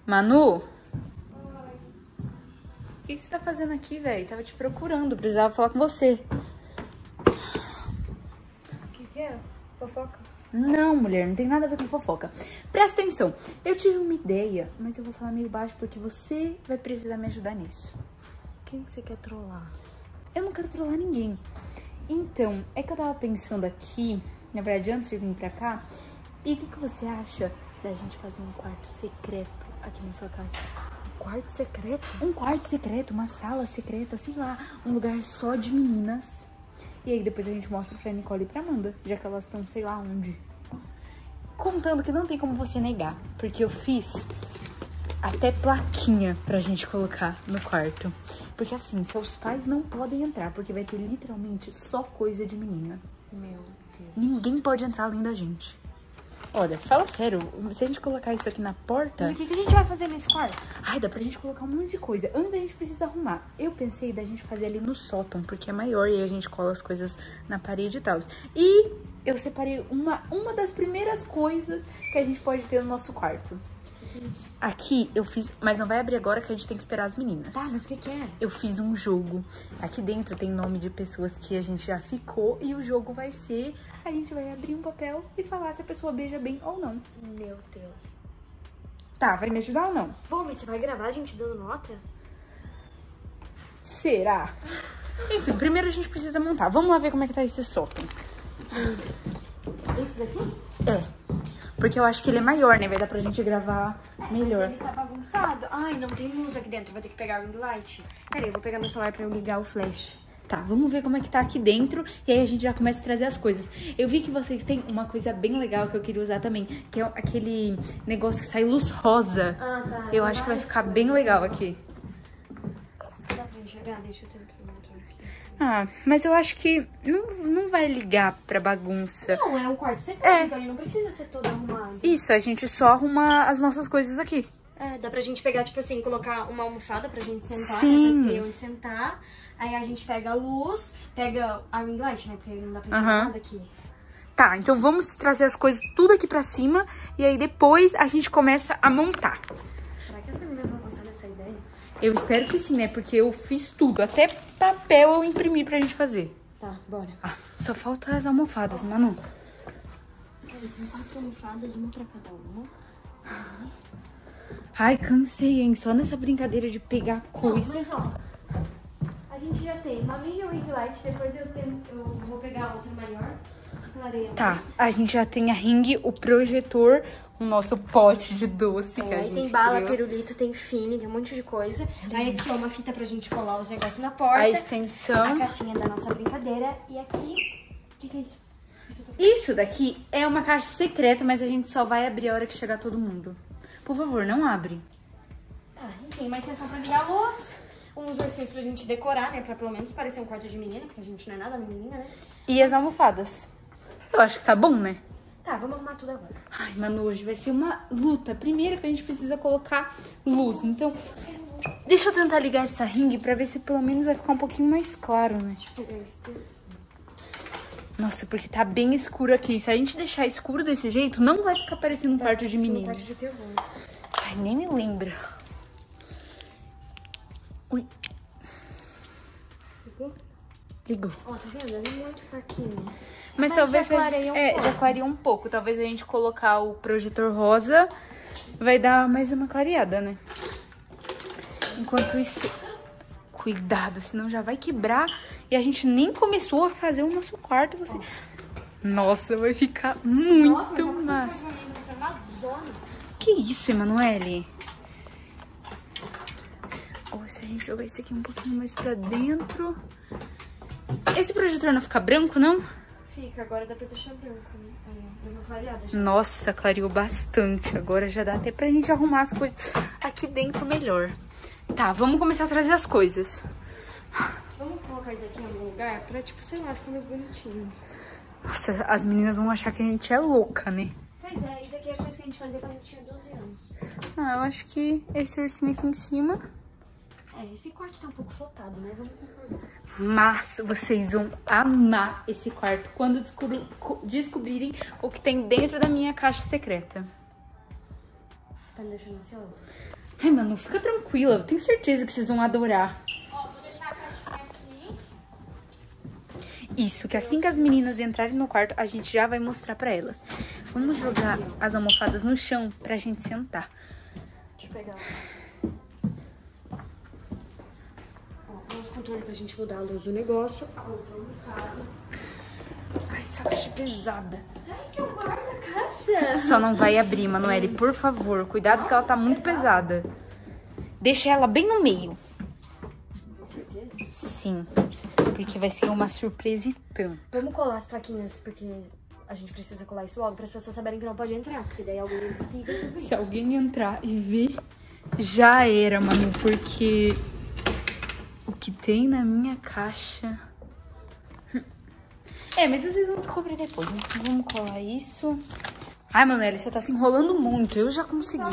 Manu? O que você tá fazendo aqui, velho? Tava te procurando, precisava falar com você. O que é? Fofoca? Não, mulher, não tem nada a ver com fofoca. Presta atenção, eu tive uma ideia, mas eu vou falar meio baixo porque você vai precisar me ajudar nisso. Quem que você quer trollar? Eu não quero trollar ninguém. Então, é que eu tava pensando aqui, na verdade, antes de vir pra cá, e o que você acha da gente fazer um quarto secreto aqui na sua casa? Um quarto secreto? Um quarto secreto, uma sala secreta, sei lá, um lugar só de meninas. E aí depois a gente mostra pra Nicole e pra Amanda, já que elas estão sei lá onde. Contando que não tem como você negar, porque eu fiz até plaquinha pra gente colocar no quarto. Porque assim, seus pais não podem entrar, porque vai ter literalmente só coisa de menina. Meu Deus. Ninguém pode entrar além da gente. Olha, fala sério, se a gente colocar isso aqui na porta... Mas o que a gente vai fazer nesse quarto? Ai, dá pra gente colocar um monte de coisa. Antes a gente precisa arrumar. Eu pensei da gente fazer ali no sótão, porque é maior e aí a gente cola as coisas na parede e tal. E eu separei uma das primeiras coisas que a gente pode ter no nosso quarto. Aqui eu fiz, mas não vai abrir agora que a gente tem que esperar as meninas. Tá, mas o que é? Eu fiz um jogo. Aqui dentro tem nome de pessoas que a gente já ficou e o jogo vai ser... A gente vai abrir um papel e falar se a pessoa beija bem ou não. Meu Deus. Tá, vai me ajudar ou não? Pô, mas você vai gravar a gente dando nota? Será? Enfim, primeiro a gente precisa montar. Vamos lá ver como é que tá esse sótão. Esse daqui? É, porque eu acho que ele é maior, né? Vai dar pra gente gravar melhor. Mas ele tá bagunçado. Ai, não tem luz aqui dentro. Vai ter que pegar o ring light. Pera aí, eu vou pegar meu celular pra eu ligar o flash. Tá, vamos ver como é que tá aqui dentro e aí a gente já começa a trazer as coisas. Eu vi que vocês têm uma coisa bem legal que eu queria usar também, que é aquele negócio que sai luz rosa. Ah, tá. Eu acho que vai ficar bem legal aqui. Dá pra enxergar? Deixa eu tentar montar aqui. Ah, mas eu acho que não vai ligar pra bagunça. Não, é um quarto secreto, É. então ele não precisa ser todo arrumado. Isso, a gente só arruma as nossas coisas aqui. É, dá pra gente pegar, tipo assim, colocar uma almofada pra gente sentar, Sim. né? Pra ter onde sentar. Aí a gente pega a luz, pega a ring light, né? Porque não dá pra enxergar nada aqui. Tá, então vamos trazer as coisas tudo aqui pra cima e aí depois a gente começa a montar. Será que as meninas vão gostar dessa ideia? Eu espero que sim, né? Porque eu fiz tudo, até papel eu imprimi pra gente fazer. Tá, bora. Ah, só falta as almofadas, Manu. Tem 4 almofadas, uma pra cada uma. Ai, cansei, hein? Só nessa brincadeira de pegar coisa. Mas ó, a gente já tem uma mini ring light, depois eu vou pegar outra maior. Clareia Tá, mais. a gente já tem a ring, o projetor, o nosso pote de doce que a Aí gente tem bala, criou. pirulito, tem fine, tem um monte de coisa. Aí aqui é uma fita pra gente colar os negócios na porta. A A extensão. caixinha da nossa brincadeira. E aqui... O que é isso? Isso daqui é uma caixa secreta, mas a gente só vai abrir a hora que chegar todo mundo. Por favor, não abre. Tá, enfim, uma extensão pra ligar a luz. Uns ursinhos pra gente decorar, né? Pra pelo menos parecer um quarto de menina, porque a gente não é nada menina, né? E as almofadas. Eu acho que tá bom, né? Tá, vamos arrumar tudo agora. Ai, Manu, hoje vai ser uma luta. Primeiro que a gente precisa colocar luz. Então, deixa eu tentar ligar essa ring pra ver se pelo menos vai ficar um pouquinho mais claro, né? Pegar esse... Nossa, porque tá bem escuro aqui. Se a gente deixar escuro desse jeito, não vai ficar parecendo um quarto de Um menina. quarto de terror. Ai, nem me lembra. Ui, Ligou? ligou. Ó, tá vendo? Ele é muito fraquinho. Mas Mas talvez já clareia um pouco. já clareia um pouco. Talvez a gente colocar o projetor rosa vai dar mais uma clareada, né? Enquanto isso, cuidado, senão já vai quebrar. E a gente nem começou a fazer o nosso quarto. Você... Nossa, vai ficar muito massa. Que isso, Emanuele? Ou se a gente jogar isso aqui um pouquinho mais pra dentro. Esse projetor não fica branco, não? Fica, agora dá pra deixar branco, né? Aí, ó, deu uma clareada já. Nossa, clareou bastante. Agora já dá até pra gente arrumar as coisas aqui dentro melhor. Tá, vamos começar a trazer as coisas. Vamos colocar isso aqui em algum lugar pra, tipo, sei lá, ficar mais bonitinho. Nossa, as meninas vão achar que a gente é louca, né? Pois é, isso aqui é a coisa que a gente fazia quando a gente tinha 12 anos. Ah, eu acho que esse ursinho aqui em cima... É, esse quarto tá um pouco flotado, né? Vamos concordar. Mas vocês vão amar esse quarto quando descobrirem o que tem dentro da minha caixa secreta. Tá me deixando ansiosa. Ai, mano, fica tranquila. Eu tenho certeza que vocês vão adorar. Ó, vou deixar a caixinha aqui. Isso, que assim que as meninas entrarem no quarto, a gente já vai mostrar pra elas. Vamos jogar as almofadas no chão pra gente sentar. Deixa eu pegar. Ó, os controles pra gente mudar a luz do negócio. A outra almofada. Ai, essa caixa é pesada. Ai, que eu guardo a caixa. Só não vai abrir, Manoele, por favor. Cuidado que ela tá muito pesada. Deixa ela bem no meio. Com certeza. Sim, porque vai ser uma surpresa e tanto. Vamos colar as plaquinhas, porque a gente precisa colar isso logo para as pessoas saberem que não pode entrar. Porque daí alguém fica. Se alguém entrar e ver, já era, mano, porque o que tem na minha caixa... É, mas vocês vão descobrir depois, então vamos colar isso. Ai, Manoela, você tá se enrolando muito, eu já consegui.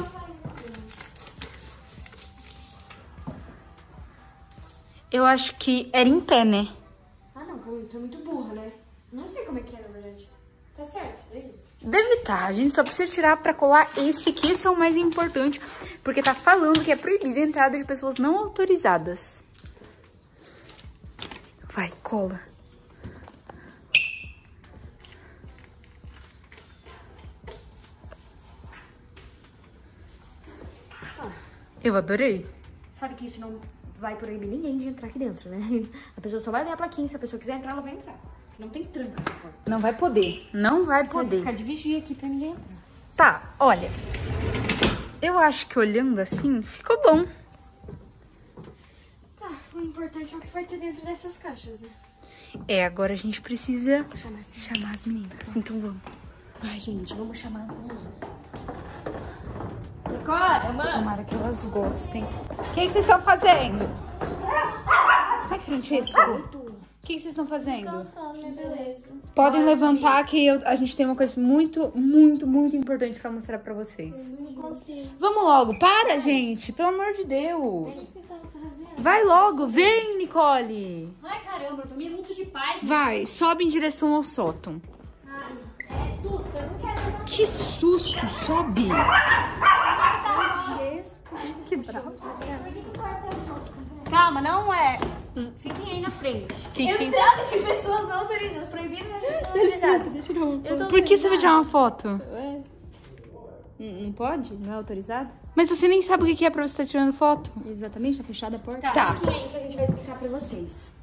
Eu acho que era em pé, né? Ah, não, calma, eu tô muito burra, né? Não sei como é que é, na verdade. Tá certo, isso daí? Deve estar, a gente só precisa tirar pra colar esse que esse é o mais importante, porque tá falando que é proibida a entrada de pessoas não autorizadas. Vai, cola. Eu adorei. Sabe que isso não vai proibir ninguém de entrar aqui dentro, né? A pessoa só vai ler a plaquinha, se a pessoa quiser entrar, ela vai entrar. Não tem tranca essa porta. Não vai poder, não vai Vai poder. ficar de vigia aqui pra ninguém entrar. Tá, olha. Eu acho que olhando assim, ficou bom. Tá, o importante é o que vai ter dentro dessas caixas, né? É, agora a gente precisa Chamar chamar as meninas. Então vamos. Ai, gente, vamos chamar as meninas. Decora, mano! Tomara que elas gostem. O que vocês estão fazendo? Vai, Francesco. O que vocês estão fazendo? Podem levantar que a gente tem uma coisa muito, muito, muito importante pra mostrar pra vocês. Não consigo. Vamos logo. Para, gente. Pelo amor de Deus. O que vocês estão fazendo? Vai logo. Vem, Nicole. Ai, caramba, eu tô minutos de paz. Vai, sobe em direção ao sótão. Ai, é susto, eu não quero. Que susto. Sobe. Que bravo. Calma, não é. Fiquem aí na frente. Entrada de pessoas não autorizadas. Proibido de pessoas autorizadas. Por que você vai tirar uma foto? Não pode? Não é autorizado? Mas você nem sabe o que é pra você estar tirando foto. Exatamente, tá fechada a porta. Tá, fiquem aí que a gente vai explicar pra vocês.